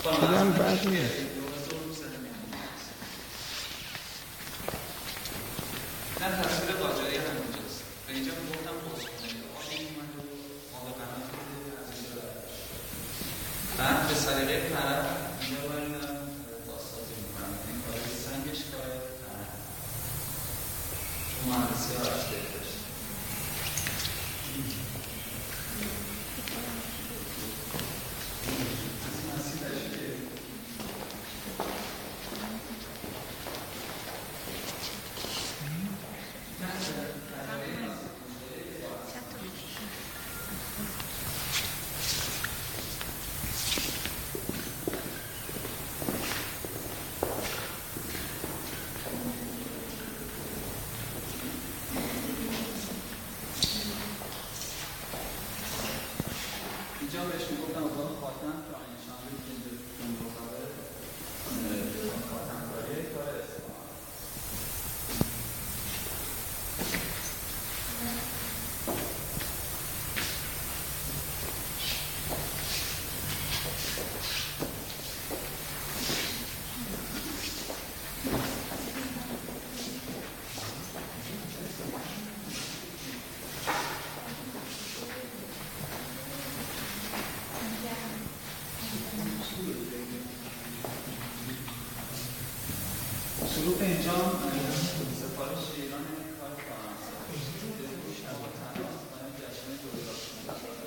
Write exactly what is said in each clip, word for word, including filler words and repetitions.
دیدم بعد نیست. نه تصویر قاجاری هم اینجاست. به اینجا میگفتم بازخونه آقایی من رو مالقنات بوده از اینجا برداشت. بعد به سلیقه طرف اینجا باریدم بازسازی میکنم. این کاری سنگش کاره طرف. چون مهندسی ها رشته داشت. اینجا بهش میگفتم اتاق خاتم که آینشان روی که اینجا جمعه اتاق خاتم کاریه کار استفاده شروع اینجا سفارش ایران کار فرانسه روش هوا تناس برای جشن جلوی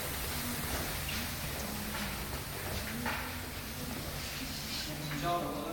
Ciao.